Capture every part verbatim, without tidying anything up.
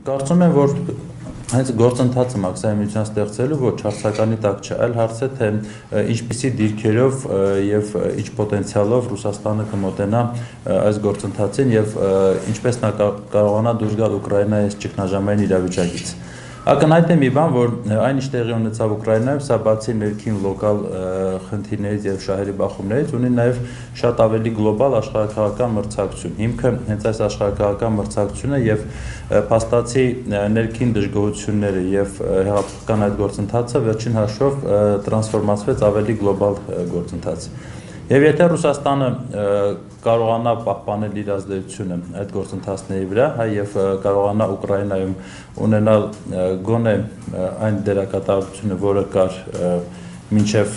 Կարծում եմ, որ հենց գործընթացը մաքսիմալության ստեղծելու ոչ հարցականի տակ չէ, այլ հարցը թե ինչպիսի դիրքերով եւ ինչ պոտենցիալով Ռուսաստանը կմոտենա այս գործընթացին եւ ինչպես նա կարողանա դուրս գալ Ուկրաինայի ճգնաժամային իրավիճակից։ Ակնհայտ է մի բան, որ այն ինչ տեղի ունեցավ Ուկրաինայում, սա բացի ներքին լոկալ խնդիրներից եւ շահերի բախումներից ունի նաեւ շատ ավելի գլոբալ աշխարհաքաղաքական մրցակցություն։ Հիմքը հենց այս աշխարհաքաղաքական մրցակցությունը եւ փաստացի ներքին դժգոհությունները եւ հեղափոխական այդ գործընթացը վերջին հաշվով տրանսֆորմացվեց ավելի գլոբալ գործընթաց։ Եվ եթե Ռուսաստանը կարողանա պահպանել իր ազդեցությունը այդ գործընթացների վրա, հա եւ կարողանա Ուկրաինայում ունենալ գոնե այն դերակատարությունը, որը կար մինչև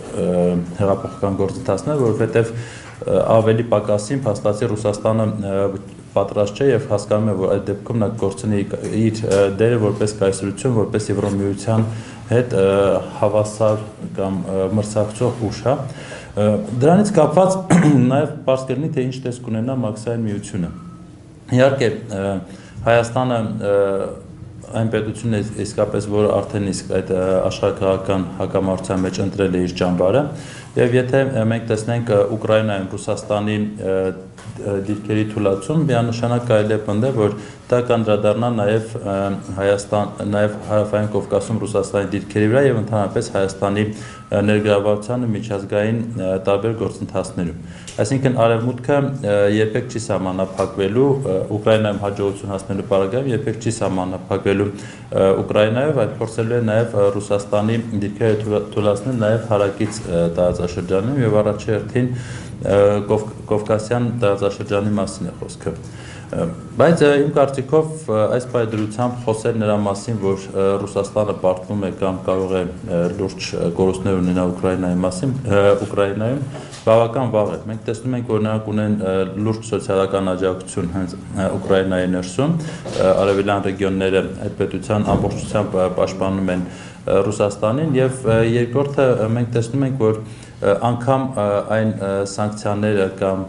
հեղափոխական գործընթացները, որովհետեւ ավելի պակասին փաստացի Ռուսաստանը պատրաստ չէ եւ հասկանում է, որ այդ դեպքում նա կորցնի իր դերը որպես կայսրություն, որպես Եվրոմիության հետ հավասար կամ մրցակցող ուժ, հա։ Դրանից կապված նաև պարզ կլինի, թե ինչ տեսք ունենա մաքսային միությունը։ Իհարկե, Հայաստանը այն պետությունն է իսկապես, որը արդեն իսկ այդ աշխարհաքաղաքական հակամարտության մեջ ընտրել է իր ճամբարը, եւ եթե մենք տեսնենք Ուկրաինայում Ռուսաստանի դիրքերի թուլացում, միանշանակ կարելի է պնդել, որ դա կանդրադառնա նաև Հայաստան, նաև Հարավային Կովկասում Ռուսաստանի դիրքերի վրա եւ ընդհանրապես Հայաստանի ներգրավվածությանը միջազգային տարբեր գործընթացներում։ Այսինքն Արևմուտքը երբեք չի սահմանափակվելու Ուկրաինայում հաջողություն հասնելու պարագայում, երբեք չի սահմանափակվելու Ուկրաինայով, այլ փորձելու է նաև Ռուսաստանի դիրքերը թուլացնել նաև հարակից տարածաշրջանում եւ առաջի հերթին Կովկասյան տարածաշրջանի մասին է խոսքը։ Բայց իմ կարծիքով այս պայդրությամբ խոսել նրա մասին, որ Ռուսաստանը պարտվում է կամ կարող է լուրջ կորուստներ ունենալ Ուկրաինայի մասին, Ուկրաինայում բավական վաղ է։ Մենք տեսնում ենք, որ նրանք ունեն լուրջ սոցիալական աջակցություն հենց Ուկրաինայի ներսում, արևելյան ռեգիոնները այդ պետության ամբողջությամբ պաշտպանում են Ռուսաստանին եւ երկրորդը մենք տեսնում ենք, որ անգամ այն սանկցիաները կամ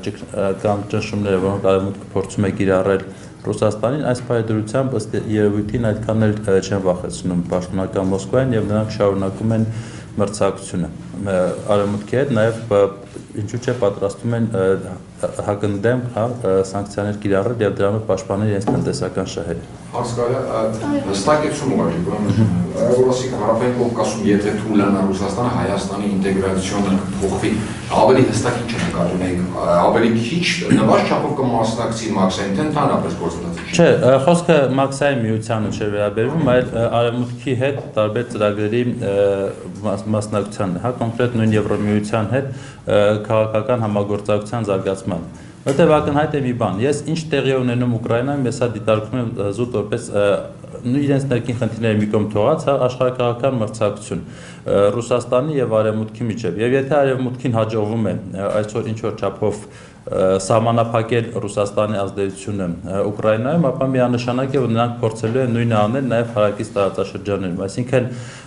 կամ ճնշումները, որոնք Արևմուտքը փորձում է կիրառել Ռուսաստանին, այս պայդրությամբ ըստ երևույթին այդքան էլ չեն վախեցնում պաշտոնական Մոսկվային եւ նրանք շարունակում են մրցակցությունը Արևմուտքի հետ, նաեւ ինչու՞ չէ պատրաստվում են հակընդդեմ, հա, սանկցիաներ կիրառել եւ դրանով պաշտպանել իրենց տնտեսական շահերը։ Հասկալի, հստակեցում ուղղակի, ուրեմն Ռուսի Հարավային Կովկասում եթե թուլանա Ռուսաստանը, Հայաստանի ինտեգրացիոնը փոխվի, ավելի հստակ ինչ նկատում եք, ավելի քիչ նվազդ չափով կմասնակցի մաքսային, թե ընդհանրապես գործընթացի։ Չէ, խոսքը մաքսային միությանը չէ վերաբերվում, այլ Արևմուտքի հետ տարբեր ծրագրերի մասնակցությանն է, հա, կոնկրետ նույն Եվրոմիության հետ քաղաքական համագործակցության զարգացման։ Որտեղ ակնհայտ է մի բան, ես ինչ տեղի ունենում Ուկրաինայում, ես հա դիտարկում եմ զուտ որպես իրենց ներքին խնդիրների մի կողմ թողած, հա, աշխարհաքաղաքական մրցակցություն Ռուսաստանի եւ Արևմուտքի միջեւ։ Եվ եթե Արևմուտքին հաջողվում է այսօր ինչ որ չափով սահմանափակել Ռուսաստանի ազդեցությունը Ուկրաինայում, ապա միանշանակ է, որ նրանք փորձելու են նույնը անել նաև հարակից տարածաշրջաններում։ Այսինքն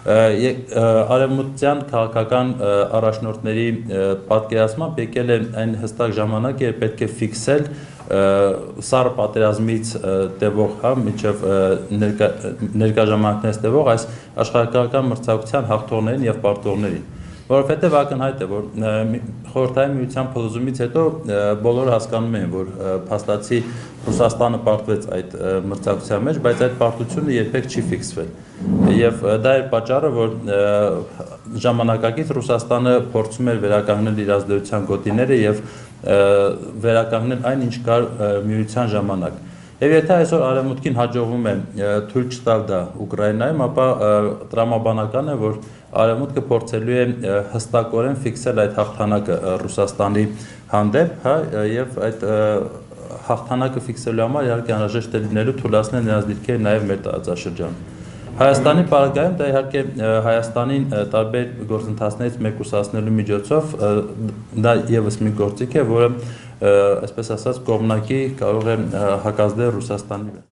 արևմուտքյան քաղաքական առաջնորդների պատկերացմամբ եկել է այն հստակ ժամանակը, երբ պետք է ֆիքսել սառը պատերազմից տևող, հա, մինչև ներկա ժամանակներից տևող այս աշխարհաքաղաքական մրցակցության հաղթողներին եւ պարտողներին։ Որովհետև ակնհայտ է, որ խորհրդային միության փլուզումից հետո բոլորը հասկանում են, որ փաստացի Ռուսաստանը պարտվեց այդ մրցակցության մեջ, բայց այդ պարտությունը երբեք չի ֆիքսվել։ Եվ դա էր պատճառը, որ ժամանակակից Ռուսաստանը փորձում էր վերականգնել իր ազդեցության գոտիները եւ վերականգնել այն, ինչ կար միության ժամանակ։ Եվ եթե այսօր Արևմուտքին հաջողվում է թույլ չտալ դա Ուկրաինայում, ապա տրամաբանական է, որ Արևմուտքը փորձելու է հստակորեն ֆիքսել այդ հաղթանակը Ռուսաստանի հանդեպ, հա, եւ այդ հաղթանակը ֆիքսելու համար իհարկե անհրաժեշտ է լինելու թույլատնել նրանց դիրքերը նաեւ մեր տարածաշրջանում։ Հայաստանի պարագայում դա իհարկե Հայաստանին տարբեր գործընթացներից մեկուսացնելու միջոցով դա եւս մի գործիք է, որը այսպես ասած կողմնակի կարող է հակազդել Ռուսաստանի վրա։